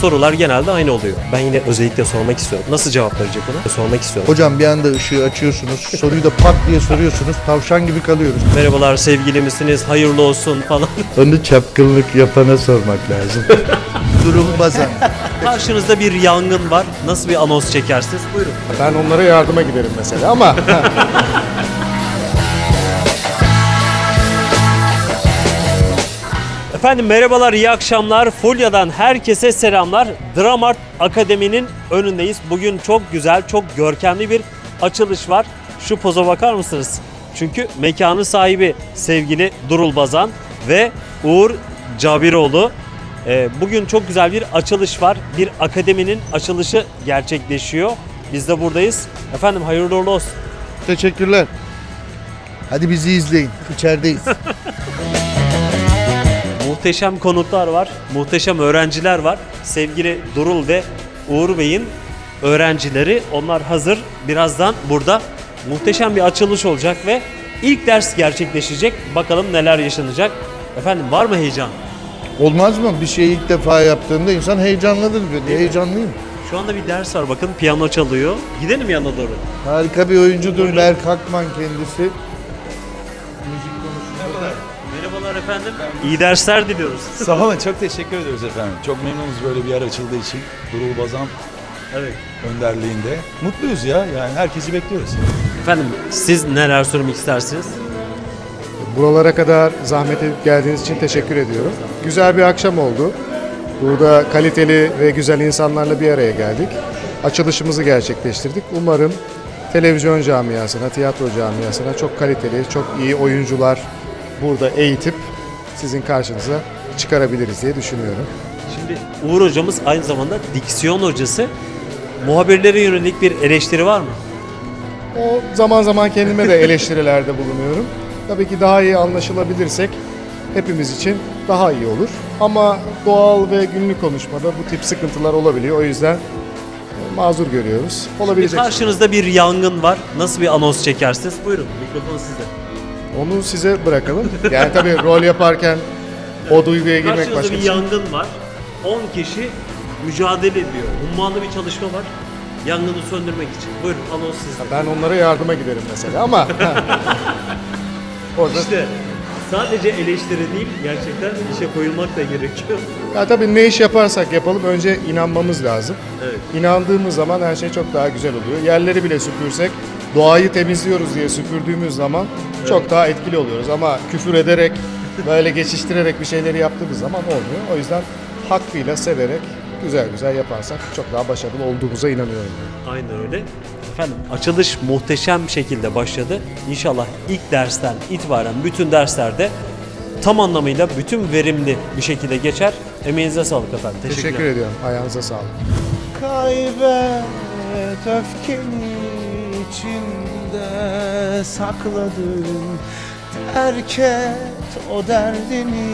sorular genelde aynı oluyor. Ben yine özellikle sormak istiyorum. Nasıl cevap verecek ona? Sormak istiyorum. Hocam bir anda ışığı açıyorsunuz, soruyu da pat diye soruyorsunuz, tavşan gibi kalıyoruz. Merhabalar, sevgili misiniz? Hayırlı olsun falan. Onu çapkınlık yapana sormak lazım. Durum bazan. Karşınızda bir yangın var. Nasıl bir anons çekersiniz? Buyurun. Ben onlara yardıma giderim mesela ama... Efendim merhabalar, iyi akşamlar. Fulya'dan herkese selamlar. Dramart Akademi'nin önündeyiz. Bugün çok güzel, çok görkemli bir açılış var. Şu poza bakar mısınız? Çünkü mekanın sahibi sevgili Durul Bazan ve Uğur Cabiroğlu. Bugün çok güzel bir açılış var. Bir akademinin açılışı gerçekleşiyor. Biz de buradayız. Efendim hayırlı uğurlu olsun. Teşekkürler. Hadi bizi izleyin, içerideyiz. Muhteşem konuklar var, muhteşem öğrenciler var. Sevgili Durul ve Uğur Bey'in öğrencileri, onlar hazır. Birazdan burada muhteşem bir açılış olacak ve ilk ders gerçekleşecek. Bakalım neler yaşanacak. Efendim var mı heyecan? Olmaz mı? Bir şeyi ilk defa yaptığında insan heyecanlıdır. Heyecanlıyım. Şu anda bir ders var, bakın piyano çalıyor. Gidelim yanına doğru. Harika bir oyuncudur Berk Hakman kendisi. Merhabalar efendim. İyi dersler diliyoruz. Sağ olun, çok teşekkür ediyoruz efendim. Çok memnunuz böyle bir yer açıldığı için. Durul Bazan Evet. önderliğinde. Mutluyuz ya, yani herkesi bekliyoruz. Efendim siz neler söylemek istersiniz? Buralara kadar zahmet edip geldiğiniz için teşekkür ediyorum. Güzel bir akşam oldu. Burada kaliteli ve güzel insanlarla bir araya geldik. Açılışımızı gerçekleştirdik. Umarım televizyon camiasına, tiyatro camiasına çok kaliteli, çok iyi oyuncular burada eğitip sizin karşınıza çıkarabiliriz diye düşünüyorum. Şimdi Uğur hocamız aynı zamanda diksiyon hocası. Muhabirlere yönelik bir eleştiri var mı? O zaman zaman kendime de eleştirilerde bulunuyorum. Tabii ki daha iyi anlaşılabilirsek hepimiz için daha iyi olur. Ama doğal ve günlük konuşmada bu tip sıkıntılar olabiliyor. O yüzden mazur görüyoruz. Olabilecek. Karşınızda bir yangın var. Nasıl bir anons çekersiniz? Buyurun, mikrofon sizde. Onu size bırakalım. Yani tabii rol yaparken o duyguya girmek Karşınızda başka bir bir şey. yangın var. 10 kişi mücadele ediyor. Hummalı bir çalışma var. Yangını söndürmek için. Buyurun, anons sizde. Ben onlara yardıma giderim mesela ama orada İşte sadece eleştiri değil, gerçekten işe koyulmak da gerekiyor. ya tabii ne iş yaparsak yapalım önce inanmamız lazım. Evet. İnandığımız zaman her şey çok daha güzel oluyor. Yerleri bile süpürsek doğayı temizliyoruz diye süpürdüğümüz zaman çok daha etkili oluyoruz. Ama küfür ederek, böyle geçiştirerek bir şeyleri yaptığımız zaman olmuyor. O yüzden hakkıyla severek güzel güzel yaparsak çok daha başarılı olduğumuza inanıyorum. Aynen öyle. Efendim açılış muhteşem bir şekilde başladı. İnşallah ilk dersten itibaren bütün derslerde tam anlamıyla bütün verimli bir şekilde geçer. Emeğinize sağlık efendim. Teşekkür ediyorum. Ayağınıza sağlık. Kaybet öfkeni içinde sakladın. Terk et o derdini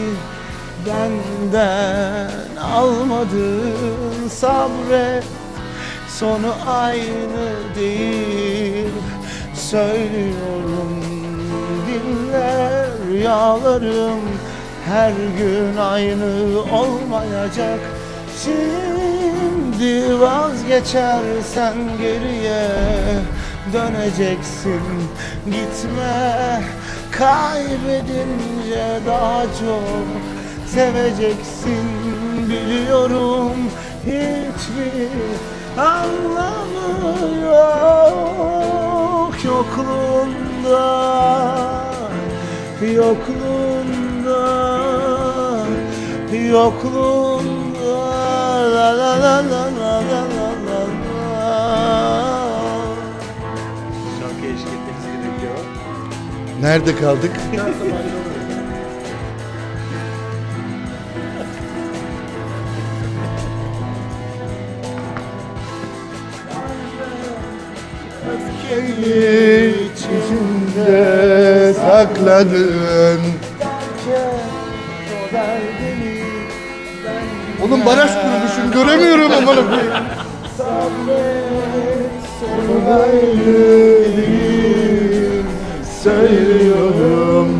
benden almadın. Sabret, sonu aynı değil. Söylüyorum dinle, rüyalarım her gün aynı olmayacak. Şimdi vazgeçersen geriye döneceksin. Gitme, kaybedince daha çok seveceksin. Biliyorum hiçbir anlamı yok yokluğunda, yokluğunda, yokluğunda. La la la la la la la la. Şarkıya eşlik etmeniz gerekiyor. Nerede kaldık? Öfkeyi içinde sakladın. Oğlum baraj kurmuşum, göremiyorum ama. Söylüyorum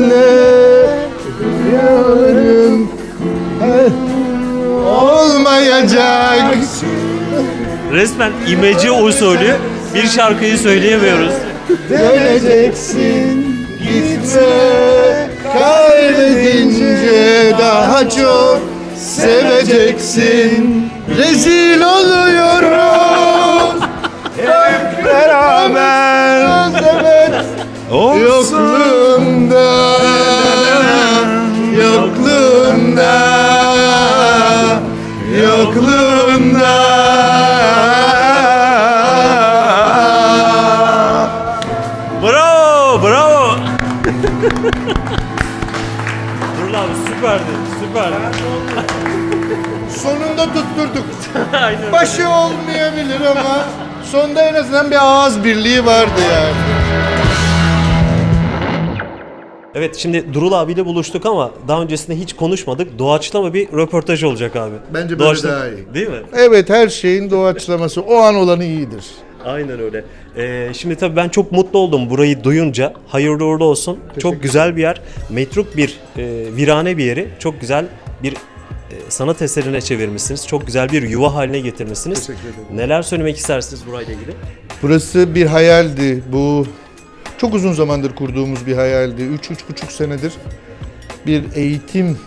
dinle, rüyalarım olmaya olacaksın. Resmen imece usulü bir şarkıyı söyleyemiyoruz. Döneceksin, gitme. Kaybedince daha çok seveceksin. Rezil oluyoruz. Hep beraber. Evet. Yokluğunda. Yokluğunda. Yokluğunda. Bravo, bravo. Dur abi süperdi, süperdi. Sonunda tutturduk. Aynen. Başı olmayabilir ama sonda en azından bir ağız birliği vardı yani. Evet, şimdi Durul abiyle buluştuk ama daha öncesinde hiç konuşmadık. Doğaçlama bir röportaj olacak abi. Bence böyle daha iyi. Değil mi? Evet, her şeyin doğaçlaması o an olanı iyidir. Aynen öyle. Şimdi tabii ben çok mutlu oldum burayı duyunca. Hayırlı uğurlu olsun. Çok güzel bir yer. Metruk bir, virane bir yeri. Çok güzel bir sanat eserine çevirmişsiniz. Çok güzel bir yuva haline getirmişsiniz. Teşekkür ederim. Neler söylemek istersiniz burayla ilgili? Burası bir hayaldi. Bu çok uzun zamandır kurduğumuz bir hayaldi. 3-3,5 senedir bir eğitim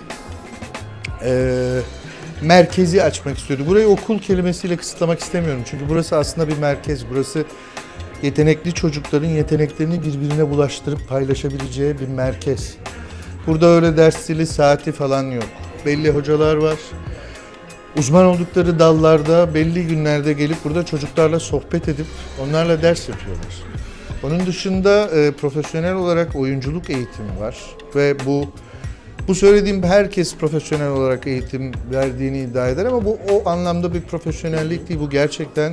merkezi açmak istiyordu. Burayı okul kelimesiyle kısıtlamak istemiyorum. Çünkü burası aslında bir merkez. Burası yetenekli çocukların yeteneklerini birbirine bulaştırıp paylaşabileceği bir merkez. Burada öyle ders zili, saati falan yok. Belli hocalar var. Uzman oldukları dallarda belli günlerde gelip burada çocuklarla sohbet edip onlarla ders yapıyorlar. Onun dışında profesyonel olarak oyunculuk eğitimi var ve bu söylediğim herkes profesyonel olarak eğitim verdiğini iddia eder ama bu o anlamda bir profesyonellik değil. Bu gerçekten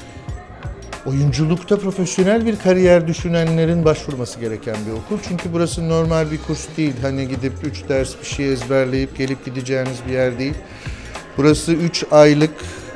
oyunculukta profesyonel bir kariyer düşünenlerin başvurması gereken bir okul. Çünkü burası normal bir kurs değil. Hani gidip 3 ders bir şey ezberleyip gelip gideceğiniz bir yer değil. Burası 3 aylık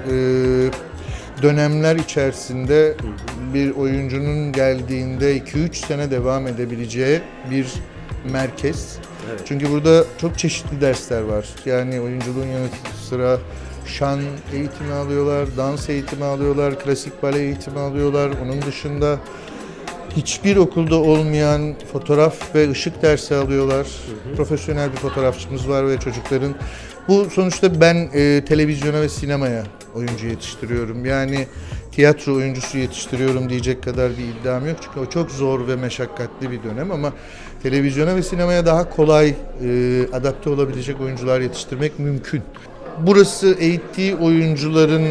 dönemler içerisinde bir oyuncunun geldiğinde 2-3 sene devam edebileceği bir merkez. Evet. Çünkü burada çok çeşitli dersler var. Yani oyunculuğun yanı sıra şan eğitimi alıyorlar, dans eğitimi alıyorlar, klasik bale eğitimi alıyorlar. Onun dışında hiçbir okulda olmayan fotoğraf ve ışık dersi alıyorlar. Profesyonel bir fotoğrafçımız var ve çocukların... Bu sonuçta ben televizyona ve sinemaya oyuncu yetiştiriyorum. Yani tiyatro oyuncusu yetiştiriyorum diyecek kadar bir iddiam yok. Çünkü o çok zor ve meşakkatli bir dönem ama televizyona ve sinemaya daha kolay adapte olabilecek oyuncular yetiştirmek mümkün. Burası eğittiği oyuncuların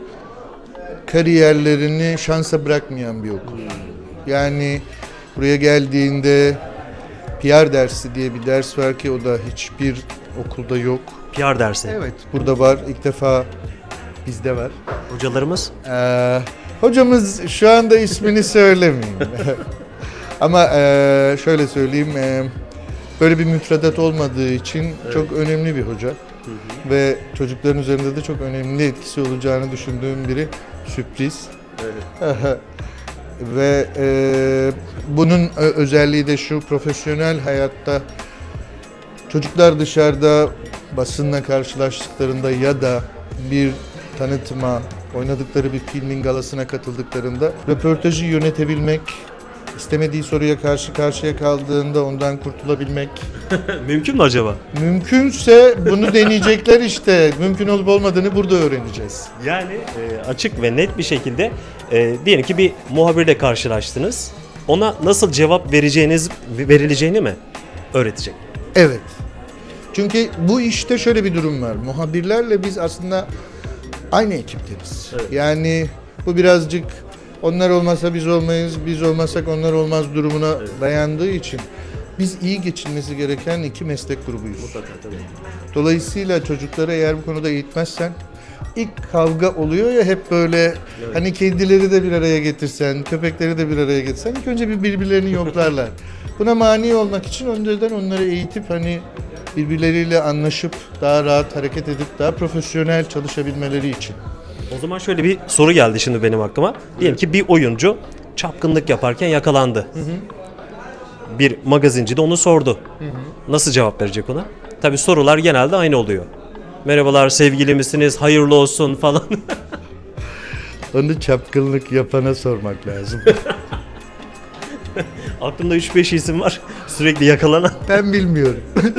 kariyerlerini şansa bırakmayan bir okul. Yani buraya geldiğinde PR dersi diye bir ders var ki o da hiçbir okulda yok. PR dersi. Evet, burada var. İlk defa bizde var. Hocalarımız? Hocamız şu anda ismini söylemeyeyim. Ama şöyle söyleyeyim, böyle bir müfredat olmadığı için çok önemli bir hoca. Ve çocukların üzerinde de çok önemli etkisi olacağını düşündüğüm biri. Sürpriz. Öyle. Ve bunun özelliği de şu, profesyonel hayatta çocuklar dışarıda basınla karşılaştıklarında ya da bir tanıtıma, oynadıkları bir filmin galasına katıldıklarında röportajı yönetebilmek, istemediği soruya karşı karşıya kaldığında ondan kurtulabilmek. Mümkün mü acaba? Mümkünse bunu deneyecekler işte. Mümkün olup olmadığını burada öğreneceğiz. Yani açık ve net bir şekilde diyelim ki bir muhabirle karşılaştınız. Ona nasıl cevap verileceğini mi öğretecek? Evet. Çünkü bu işte şöyle bir durum var. Muhabirlerle biz aslında aynı ekipteniz. Evet. Yani bu birazcık onlar olmasa biz olmayız, biz olmasak onlar olmaz durumuna dayandığı için biz iyi geçinmesi gereken iki meslek grubuyuz. Mutlaka tabii. Dolayısıyla çocukları eğer bu konuda eğitmezsen ilk kavga oluyor ya hep böyle hani kedileri de bir araya getirsen, köpekleri de bir araya getirsen ilk önce birbirlerini yoklarlar. Buna mani olmak için önceden onları eğitip hani birbirleriyle anlaşıp daha rahat hareket edip daha profesyonel çalışabilmeleri için. O zaman şöyle bir soru geldi şimdi benim aklıma. Diyelim ki bir oyuncu çapkınlık yaparken yakalandı. Bir magazinci de onu sordu. Nasıl cevap verecek ona? Tabii sorular genelde aynı oluyor. merhabalar sevgili misiniz, hayırlı olsun falan. Onu çapkınlık yapana sormak lazım. Aklımda 3-5 isim var sürekli yakalanan. Ben bilmiyorum.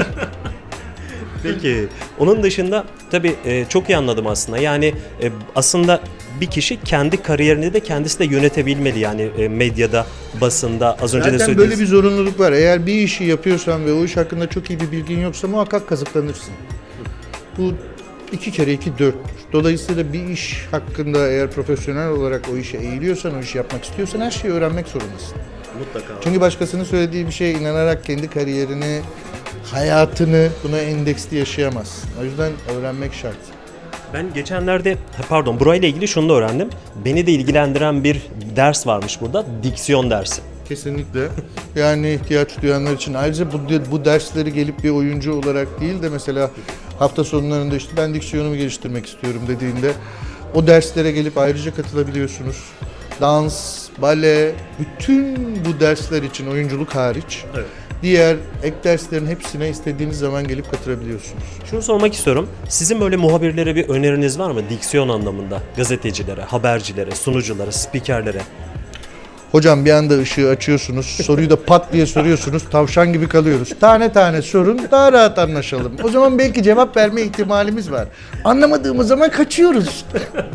Peki onun dışında tabii çok iyi anladım aslında. Yani aslında bir kişi kendi kariyerini de kendisi de yönetebilmeli yani medyada, basında az önce de Zaten söylediğiniz. böyle bir zorunluluk var. Eğer bir işi yapıyorsan ve o iş hakkında çok iyi bir bilgin yoksa muhakkak kazıklanırsın. Bu 2 kere 2 4'tür. Dolayısıyla bir iş hakkında eğer profesyonel olarak o işe eğiliyorsan, o işi yapmak istiyorsan her şeyi öğrenmek zorundasın. Mutlaka. Çünkü başkasının söylediği bir şeye inanarak kendi kariyerini, hayatını buna endeksli yaşayamazsın. O yüzden öğrenmek şart. Ben geçenlerde, pardon, burayla ilgili şunu da öğrendim. Beni de ilgilendiren bir ders varmış burada, diksiyon dersi. Kesinlikle. Yani ihtiyaç duyanlar için. Ayrıca bu dersleri gelip bir oyuncu olarak değil de mesela hafta sonlarında işte ben diksiyonumu geliştirmek istiyorum dediğinde o derslere gelip ayrıca katılabiliyorsunuz. Dans, bale, bütün bu dersler için oyunculuk hariç Evet. diğer ek derslerin hepsine istediğiniz zaman gelip katılabiliyorsunuz. Şunu sormak istiyorum. Sizin böyle muhabirlere bir öneriniz var mı? Diksiyon anlamında. Gazetecilere, habercilere, sunuculara, spikerlere. Hocam bir anda ışığı açıyorsunuz, soruyu da pat diye soruyorsunuz, tavşan gibi kalıyoruz. Tane tane sorun, daha rahat anlaşalım. O zaman belki cevap verme ihtimalimiz var. Anlamadığımız zaman kaçıyoruz.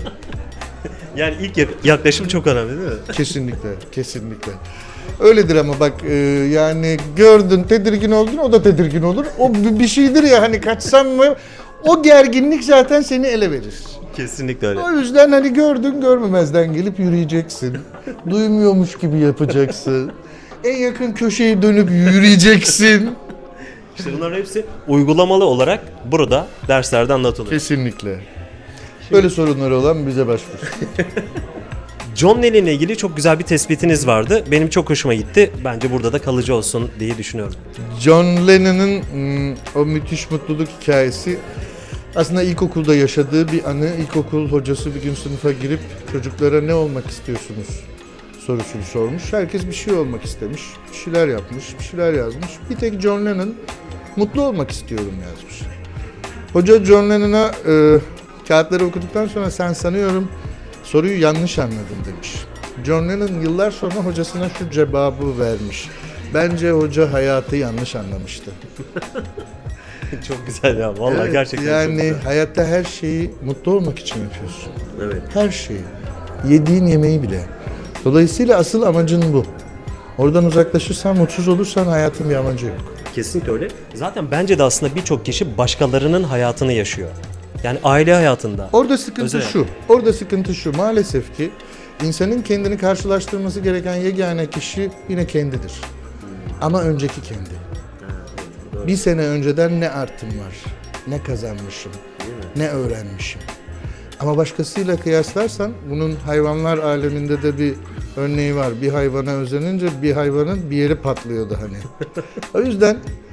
Yani ilk yaklaşım çok önemli değil mi? Kesinlikle, kesinlikle. Öyledir ama bak yani gördün, tedirgin oldun, o da tedirgin olur. O bir şeydir ya hani kaçsam mı? O gerginlik zaten seni ele verir. Kesinlikle öyle. O yüzden hani gördün görmemezden gelip yürüyeceksin. Duymuyormuş gibi yapacaksın. En yakın köşeyi dönüp yürüyeceksin. İşte bunların hepsi uygulamalı olarak burada derslerde anlatılıyor. Kesinlikle. Böyle sorunları olan bize başvursun. John Lennon ile ilgili çok güzel bir tespitiniz vardı. Benim çok hoşuma gitti. Bence burada da kalıcı olsun diye düşünüyorum. John Lennon'ın o müthiş mutluluk hikayesi aslında ilkokulda yaşadığı bir anı. İlkokul hocası bir gün sınıfa girip çocuklara ne olmak istiyorsunuz sorusunu sormuş. Herkes bir şey olmak istemiş. Bir şeyler yapmış, bir şeyler yazmış. Bir tek John Lennon mutlu olmak istiyorum yazmış. Hoca John Lennon'a kağıtları okuduktan sonra sen sanıyorum soruyu yanlış anladın demiş. John Lennon yıllar sonra hocasına şu cevabı vermiş. Bence hoca hayatı yanlış anlamıştı. Çok güzel ya. Vallahi Evet, gerçekten çok yani güzel. hayatta her şeyi mutlu olmak için yapıyorsun. Evet. Her şeyi. Yediğin yemeği bile. Dolayısıyla asıl amacın bu. Oradan uzaklaşırsan, mutsuz olursan hayatın bir amacı yok. Kesinlikle öyle. Zaten bence de aslında birçok kişi başkalarının hayatını yaşıyor. Yani aile hayatında. Orada sıkıntı Özel. şu. Orada sıkıntı şu. Maalesef ki insanın kendini karşılaştırması gereken yegane kişi yine kendidir. Ama önceki kendi. Bir sene önceden ne artım var, ne kazanmışım, ne öğrenmişim. Ama başkasıyla kıyaslarsan bunun hayvanlar aleminde de bir örneği var. Bir hayvana özenince bir hayvanın bir yeri patlıyordu hani. O yüzden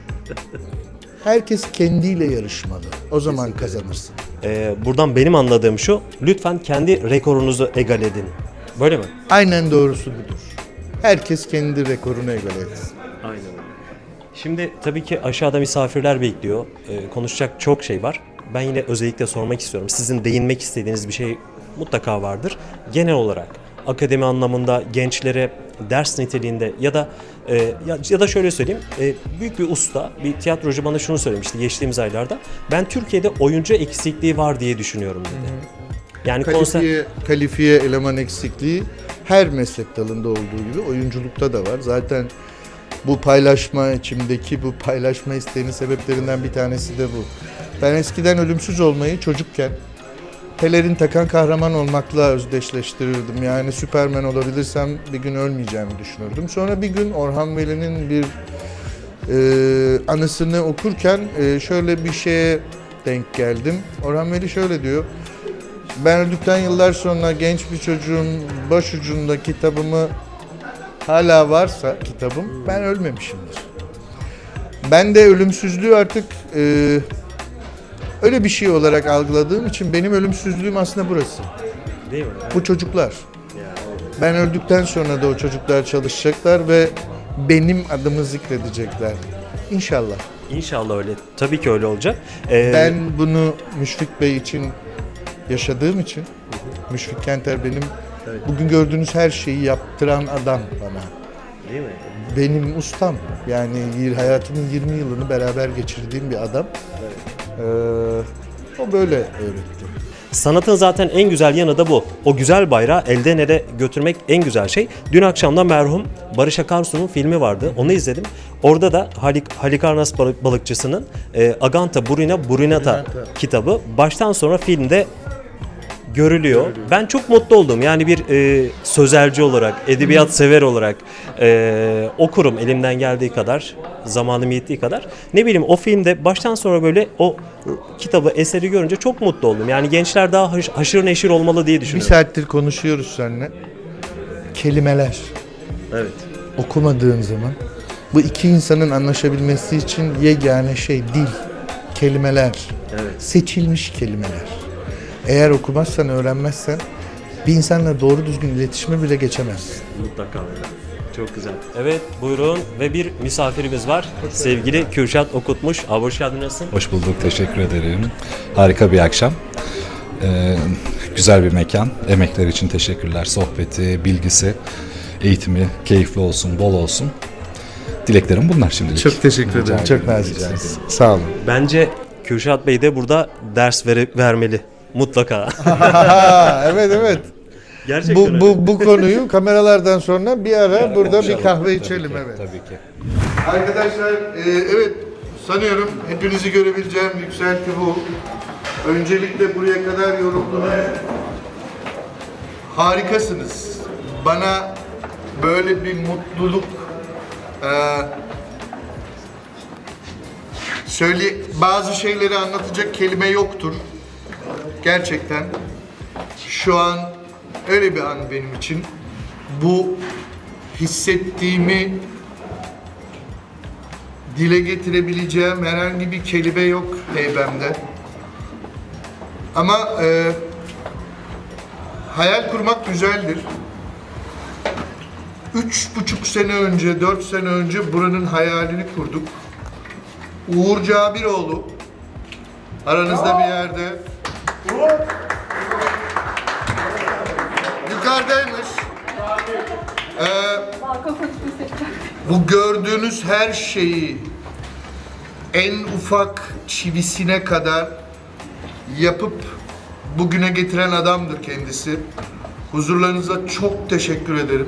herkes kendiyle yarışmalı. O zaman kazanırsın. Buradan benim anladığım şu. Lütfen kendi rekorunuzu egal edin. Böyle mi? Aynen doğrusu budur. Herkes kendi rekorunu egal etsin. Aynen öyle. Şimdi tabii ki aşağıda misafirler bekliyor. Konuşacak çok şey var. Ben yine özellikle sormak istiyorum. Sizin değinmek istediğiniz bir şey mutlaka vardır. Genel olarak akademi anlamında gençlere ders niteliğinde ya da şöyle söyleyeyim. Büyük bir usta, bir tiyatrocu bana şunu söylemişti geçtiğimiz aylarda. Ben Türkiye'de oyuncu eksikliği var diye düşünüyorum dedi. Yani Kalifiye eleman eksikliği her meslek dalında olduğu gibi oyunculukta da var. Zaten bu paylaşma içimdeki bu paylaşma isteğinin sebeplerinden bir tanesi de bu. Ben eskiden ölümsüz olmayı çocukken pelerin takan kahraman olmakla özdeşleştirirdim. Yani Süperman olabilirsem bir gün ölmeyeceğimi düşünürdüm. Sonra bir gün Orhan Veli'nin bir anısını okurken şöyle bir şeye denk geldim. Orhan Veli şöyle diyor. Ben öldükten yıllar sonra genç bir çocuğun başucunda kitabımı hala varsa kitabım ben ölmemişimdir. Ben de ölümsüzlüğü artık öyle bir şey olarak algıladığım için benim ölümsüzlüğüm aslında burası. Değil mi? Bu çocuklar. Ben öldükten sonra da o çocuklar çalışacaklar ve benim adımı zikredecekler. İnşallah. İnşallah öyle. Tabii ki öyle olacak. Ben bunu Müşfik Bey için yaşadığım için, Müşfik Kenter benim bugün gördüğünüz her şeyi yaptıran adam bana. Değil mi? Benim ustam. Yani hayatımın 20 yılını beraber geçirdiğim bir adam. O böyle öğretti. Sanatın zaten en güzel yanı da bu. O güzel bayrağı elden ele götürmek en güzel şey. Dün akşam da merhum Barış Akarsu'nun filmi vardı. Onu izledim. Orada da Halikarnas balıkçısının Aganta Burina Burinata kitabı baştan sona filmde görülüyor. Ben çok mutlu oldum. Yani bir sözelci olarak, edebiyat sever olarak okurum elimden geldiği kadar, zamanım yettiği kadar. Ne bileyim o filmde baştan sonra böyle o kitabı, eseri görünce çok mutlu oldum. Yani gençler daha haşır neşir olmalı diye Bir düşünüyorum. saattir konuşuyoruz seninle. Kelimeler. Evet. Okumadığın zaman bu iki insanın anlaşabilmesi için yegane şey dil, kelimeler. Evet. Seçilmiş kelimeler. Eğer okumazsan, öğrenmezsen bir insanla doğru düzgün iletişime bile geçemezsin. Mutlaka. Çok güzel. Evet, buyurun ve bir misafirimiz var. Sevgili Kürşat Okutmuş. Abi hoş geldin, nasılsın? Hoş bulduk, teşekkür ederim. Harika bir akşam. Güzel bir mekan. Emekler için teşekkürler. Sohbeti, bilgisi, eğitimi keyifli olsun, bol olsun. Dileklerim bunlar şimdilik. Çok teşekkür ederim. Çok naziksiniz. Sağ olun. Bence Kürşat Bey de burada ders vermeli. Mutlaka. Evet. Gerçekten Bu konuyu kameralardan sonra bir ara burada bir kahve içelim. Evet. Tabii ki. Arkadaşlar evet sanıyorum hepinizi görebileceğim yükselti bu. Öncelikle buraya kadar yoruldunuz. Harikasınız. Bana böyle bir mutluluk bazı şeyleri anlatacak kelime yoktur. Gerçekten şu an öyle bir an benim için. Bu hissettiğimi dile getirebileceğim herhangi bir kelime yok heybemde. Ama hayal kurmak güzeldir. 3,5 sene önce, 4 sene önce buranın hayalini kurduk. Uğur Cabiroğlu aranızda bir yerde. Yukarıdaymış. Bu gördüğünüz her şeyi en ufak çivisine kadar yapıp bugüne getiren adamdır kendisi. Huzurlarınıza çok teşekkür ederim.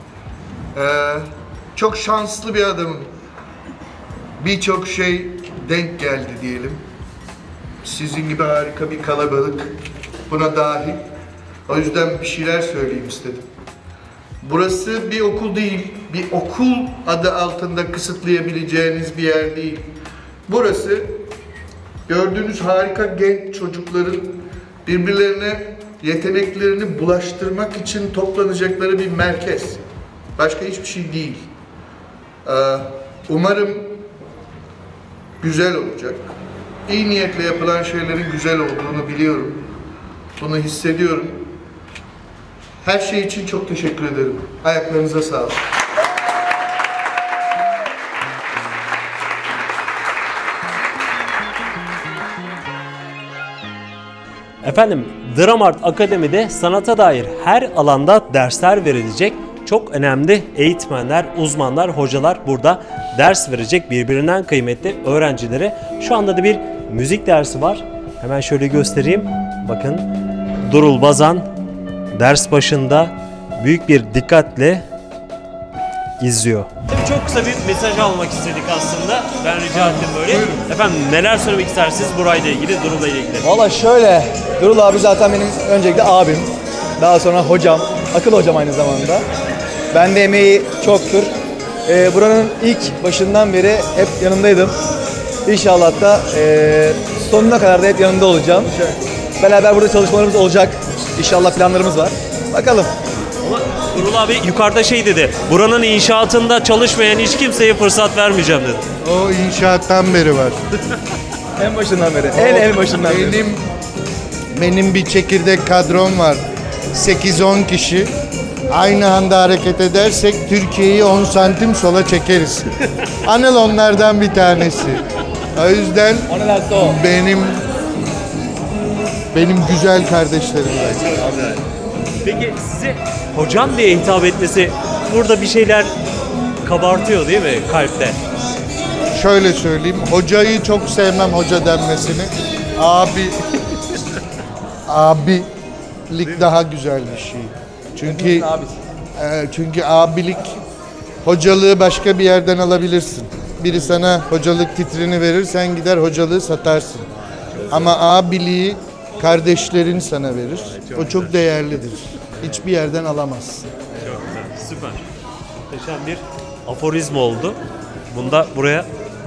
Çok şanslı bir adamım. Birçok şey denk geldi diyelim. Sizin gibi harika bir kalabalık buna dahil. O yüzden bir şeyler söyleyeyim istedim. Burası bir okul değil, bir okul adı altında kısıtlayabileceğiniz bir yer değil. Burası gördüğünüz harika genç çocukların birbirlerine yeteneklerini bulaştırmak için toplanacakları bir merkez. Başka hiçbir şey değil. Umarım güzel olacak. İyi niyetle yapılan şeylerin güzel olduğunu biliyorum. Bunu hissediyorum. Her şey için çok teşekkür ederim. Ayaklarınıza sağlık. Efendim, Dramart Akademi'de sanata dair her alanda dersler verilecek. Çok önemli eğitmenler, uzmanlar, hocalar burada ders verecek birbirinden kıymetli öğrencilere. Şu anda da bir müzik dersi var. Hemen şöyle göstereyim. Bakın, Durul Bazan ders başında büyük bir dikkatle izliyor. Tabii çok kısa bir mesaj almak istedik aslında. Ben rica ettim böyle. Efendim neler söylemek istersiniz burayla ilgili, Durul'la ilgili? Valla şöyle, Durul abi zaten benim öncelikle abim. Daha sonra hocam, akıl hocam aynı zamanda. Bende emeği çoktur. Buranın ilk başından beri hep yanındaydım. İnşallah da sonuna kadar da hep yanında olacağım. Beraber burada çalışmalarımız olacak. İnşallah planlarımız var. Bakalım. Ama Durul abi yukarıda şey dedi, buranın inşaatında çalışmayan hiç kimseye fırsat vermeyeceğim dedi. O inşaattan beri var. En başından beri. En başından beri. Benim bir çekirdek kadrom var. 8-10 kişi. Aynı anda hareket edersek Türkiye'yi 10 santim sola çekeriz. Anıl onlardan bir tanesi. O yüzden benim güzel kardeşlerim var. Peki size hocam diye hitap etmesi burada bir şeyler kabartıyor değil mi kalpte? Şöyle söyleyeyim, hocayı çok sevmem hoca denmesini. Abilik daha güzel bir şey. Çünkü abilik, hocalığı başka bir yerden alabilirsin. Biri sana hocalık titrini verir, sen gider hocalığı satarsın. Ama abiliği kardeşlerin sana verir. O çok değerlidir. Hiçbir yerden alamazsın. Çok güzel, süper. Muhteşem bir aforizm oldu. Bunu da buraya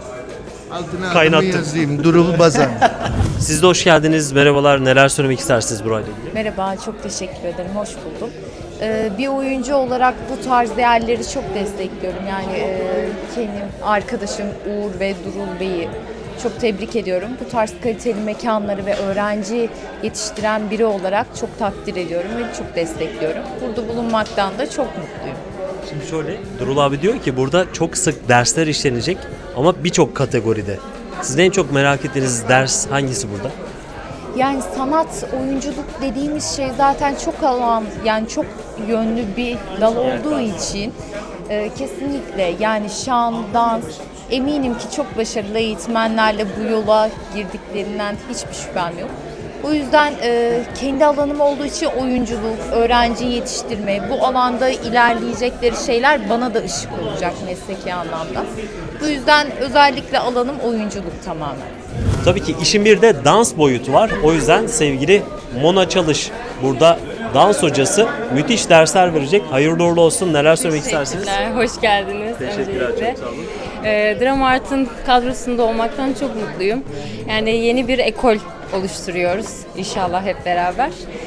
Altına kaynattım. adımı yazayım, Durul Bazan. Siz de hoş geldiniz. Merhabalar. Neler söylemek istersiniz burayla ilgili? Merhaba, çok teşekkür ederim. Hoş buldum. Bir oyuncu olarak bu tarz değerleri çok destekliyorum. Yani kendim, arkadaşım Uğur ve Durul Bey'i çok tebrik ediyorum. Bu tarz kaliteli mekanları ve öğrenci yetiştiren biri olarak çok takdir ediyorum ve çok destekliyorum. Burada bulunmaktan da çok mutluyum. Şimdi şöyle, Durul abi diyor ki burada çok sık dersler işlenecek ama birçok kategoride. Sizin en çok merak ettiğiniz ders hangisi burada? Yani sanat, oyunculuk dediğimiz şey zaten çok alan, yani çok yönlü bir dal olduğu için kesinlikle yani şan, dans, eminim ki çok başarılı eğitmenlerle bu yola girdiklerinden hiçbir şüphem yok. O yüzden kendi alanım olduğu için oyunculuk, öğrenci yetiştirme, bu alanda ilerleyecekleri şeyler bana da ışık olacak mesleki anlamda. Bu yüzden özellikle alanım oyunculuk tamamen. Tabii ki işin bir de dans boyutu var. O yüzden sevgili Mona Çalış burada dans hocası, müthiş dersler verecek. Hayırlı uğurlu olsun. Neler söylemek istersiniz? Teşekkürler, hoş geldiniz. Teşekkürler, öncelikle. çok sağ olun. Dramart'ın kadrosunda olmaktan çok mutluyum. Yani yeni bir ekol oluşturuyoruz inşallah hep beraber.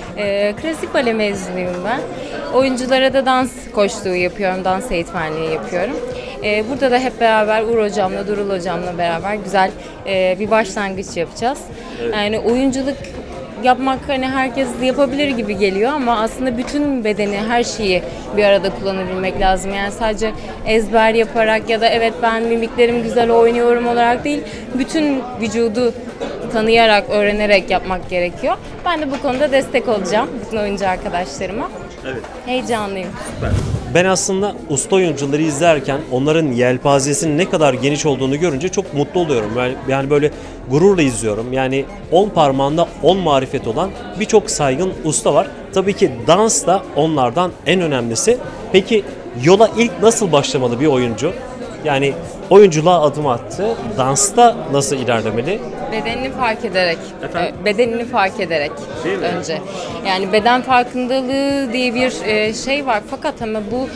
Klasik bale mezunuyum ben. Oyunculara da dans koçluğu yapıyorum, dans eğitmenliği yapıyorum. Burada da hep beraber Uğur Hocam'la, Durul Hocam'la beraber güzel bir başlangıç yapacağız. Evet. Yani oyunculuk yapmak hani herkes yapabilir gibi geliyor ama aslında bütün bedeni, her şeyi bir arada kullanabilmek lazım. Yani sadece ezber yaparak ya da evet ben mimiklerim güzel oynuyorum olarak değil, bütün vücudu tanıyarak, öğrenerek yapmak gerekiyor. Ben de bu konuda destek olacağım bütün oyuncu arkadaşlarıma. Evet. Heyecanlıyım. Ben aslında usta oyuncuları izlerken onların yelpazesinin ne kadar geniş olduğunu görünce çok mutlu oluyorum. Yani böyle gururla izliyorum. Yani 10 parmağında 10 marifet olan birçok saygın usta var. Tabii ki dans da onlardan en önemlisi. Peki yola ilk nasıl başlamalı bir oyuncu? Yani oyunculuğa adım attı. Dansta nasıl ilerlemeli? Bedenini fark ederek. Bedenini fark ederek Değil mi? önce. Yani beden farkındalığı diye bir şey var. Fakat ama bu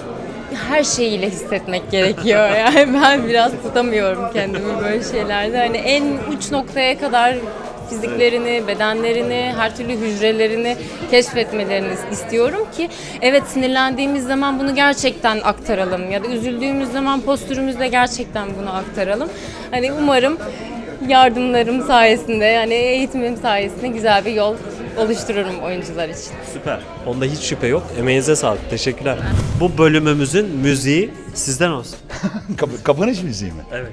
her şeyiyle hissetmek gerekiyor. Yani ben biraz tutamıyorum kendimi böyle şeylerde. Hani en uç noktaya kadar fiziklerini, bedenlerini, her türlü hücrelerini keşfetmelerini istiyorum ki evet sinirlendiğimiz zaman bunu gerçekten aktaralım ya da üzüldüğümüz zaman postürümüzle gerçekten bunu aktaralım. Hani umarım yardımlarım sayesinde yani eğitimim sayesinde güzel bir yol oluştururum oyuncular için. Süper. Onda hiç şüphe yok. Emeğinize sağlık. Teşekkürler. Bu bölümümüzün müziği sizden olsun. Kapanış müziği mi? Evet.